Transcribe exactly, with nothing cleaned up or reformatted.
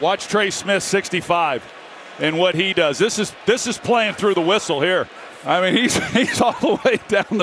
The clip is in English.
Watch Trey Smith, sixty-five, and what he does. This is this is playing through the whistle here. I mean, he's he's all the way down the